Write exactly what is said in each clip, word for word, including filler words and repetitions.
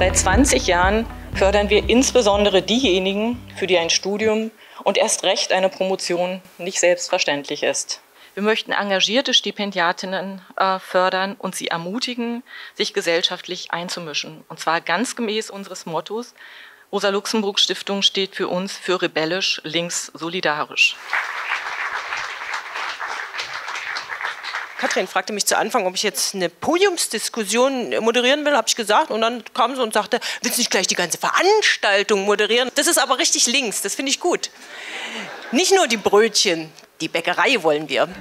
Seit zwanzig Jahren fördern wir insbesondere diejenigen, für die ein Studium und erst recht eine Promotion nicht selbstverständlich ist. Wir möchten engagierte Stipendiatinnen äh, fördern und sie ermutigen, sich gesellschaftlich einzumischen. Und zwar ganz gemäß unseres Mottos: Rosa-Luxemburg-Stiftung steht für uns für rebellisch, links, solidarisch. Katrin fragte mich zu Anfang, ob ich jetzt eine Podiumsdiskussion moderieren will, habe ich gesagt. Und dann kam sie und sagte, willst du nicht gleich die ganze Veranstaltung moderieren? Das ist aber richtig links, das finde ich gut. Nicht nur die Brötchen, die Bäckerei wollen wir.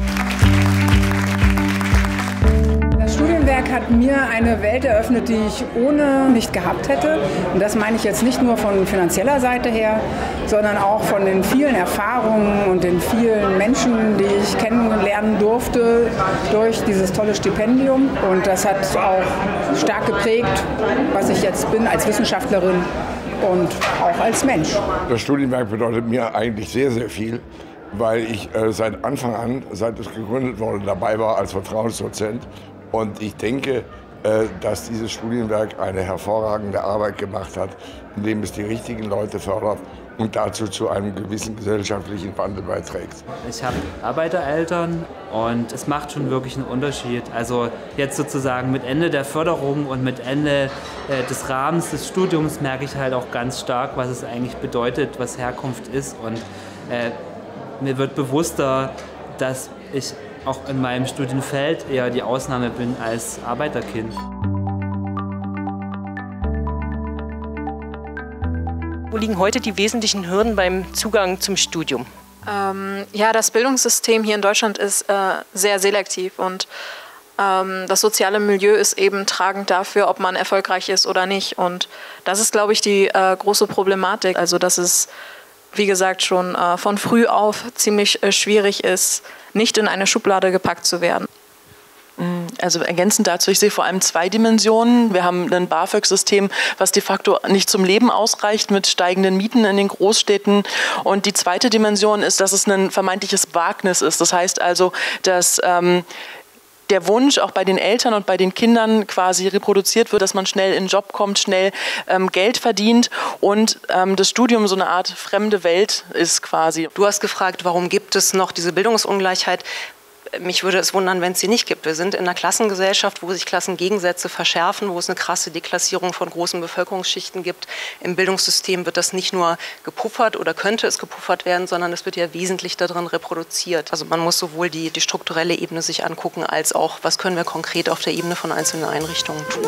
Das Studienwerk hat mir eine Welt eröffnet, die ich ohne nicht gehabt hätte. Und das meine ich jetzt nicht nur von finanzieller Seite her, sondern auch von den vielen Erfahrungen und den vielen Menschen, die ich kennenlernen durfte durch dieses tolle Stipendium. Und das hat auch stark geprägt, was ich jetzt bin als Wissenschaftlerin und auch als Mensch. Das Studienwerk bedeutet mir eigentlich sehr, sehr viel, weil ich äh, seit Anfang an, seit es gegründet wurde, dabei war als Vertrauensdozent. Und ich denke, äh, dass dieses Studienwerk eine hervorragende Arbeit gemacht hat, indem es die richtigen Leute fördert und dazu zu einem gewissen gesellschaftlichen Wandel beiträgt. Ich habe Arbeitereltern und es macht schon wirklich einen Unterschied. Also jetzt sozusagen mit Ende der Förderung und mit Ende äh, des Rahmens des Studiums merke ich halt auch ganz stark, was es eigentlich bedeutet, was Herkunft ist. Und äh, mir wird bewusster, dass ich auch in meinem Studienfeld eher die Ausnahme bin als Arbeiterkind. Wo liegen heute die wesentlichen Hürden beim Zugang zum Studium? Ähm, ja, das Bildungssystem hier in Deutschland ist äh, sehr selektiv und ähm, das soziale Milieu ist eben tragend dafür, ob man erfolgreich ist oder nicht. Und das ist, glaube ich, die äh, große Problematik. Also, dass es, wie gesagt, schon äh, von früh auf ziemlich äh, schwierig ist, nicht in eine Schublade gepackt zu werden. Also ergänzend dazu, ich sehe vor allem zwei Dimensionen. Wir haben ein BAföG-System, was de facto nicht zum Leben ausreicht mit steigenden Mieten in den Großstädten. Und die zweite Dimension ist, dass es ein vermeintliches Wagnis ist. Das heißt also, dass ähm, der Wunsch auch bei den Eltern und bei den Kindern quasi reproduziert wird, dass man schnell in den Job kommt, schnell ähm, Geld verdient und ähm, das Studium so eine Art fremde Welt ist quasi. Du hast gefragt, warum gibt es noch diese Bildungsungleichheit? Mich würde es wundern, wenn es sie nicht gibt. Wir sind in einer Klassengesellschaft, wo sich Klassengegensätze verschärfen, wo es eine krasse Deklassierung von großen Bevölkerungsschichten gibt. Im Bildungssystem wird das nicht nur gepuffert oder könnte es gepuffert werden, sondern es wird ja wesentlich darin reproduziert. Also man muss sowohl die, die strukturelle Ebene sich angucken, als auch, was können wir konkret auf der Ebene von einzelnen Einrichtungen tun.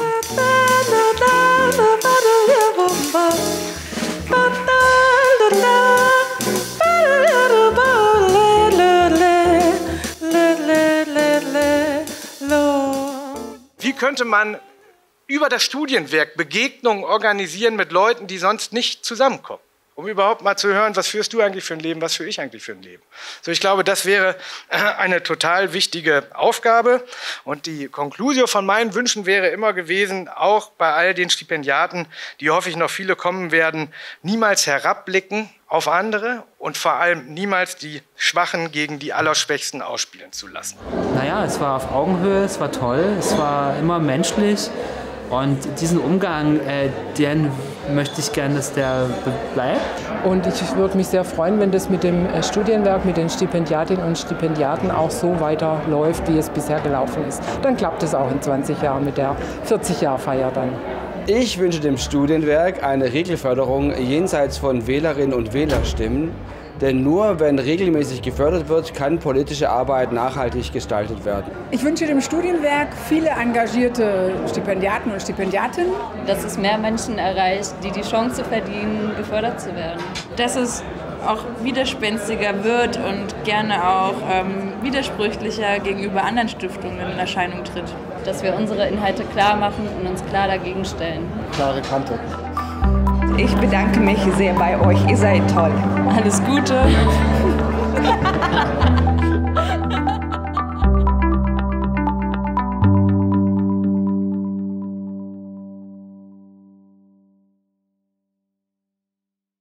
Wie könnte man über das Studienwerk Begegnungen organisieren mit Leuten, die sonst nicht zusammenkommen? Um überhaupt mal zu hören, was führst du eigentlich für ein Leben, was führe ich eigentlich für ein Leben? So, ich glaube, das wäre eine total wichtige Aufgabe. Und die Conclusio von meinen Wünschen wäre immer gewesen, auch bei all den Stipendiaten, die hoffe ich noch viele kommen werden, niemals herabblicken auf andere und vor allem niemals die Schwachen gegen die Allerschwächsten ausspielen zu lassen. Naja, es war auf Augenhöhe, es war toll, es war immer menschlich. Und diesen Umgang, äh, den möchte ich gerne, dass der bleibt. Und ich würde mich sehr freuen, wenn das mit dem Studienwerk, mit den Stipendiatinnen und Stipendiaten auch so weiterläuft, wie es bisher gelaufen ist. Dann klappt es auch in zwanzig Jahren mit der vierzig-Jahr-Feier dann. Ich wünsche dem Studienwerk eine Regelförderung jenseits von Wählerinnen und Wählerstimmen. Denn nur wenn regelmäßig gefördert wird, kann politische Arbeit nachhaltig gestaltet werden. Ich wünsche dem Studienwerk viele engagierte Stipendiaten und Stipendiatinnen. Dass es mehr Menschen erreicht, die die Chance verdienen, gefördert zu werden. Dass es auch widerspenstiger wird und gerne auch ähm, widersprüchlicher gegenüber anderen Stiftungen in Erscheinung tritt. Dass wir unsere Inhalte klar machen und uns klar dagegen stellen. Klare Kante. Ich bedanke mich sehr bei euch. Ihr seid toll. Alles Gute.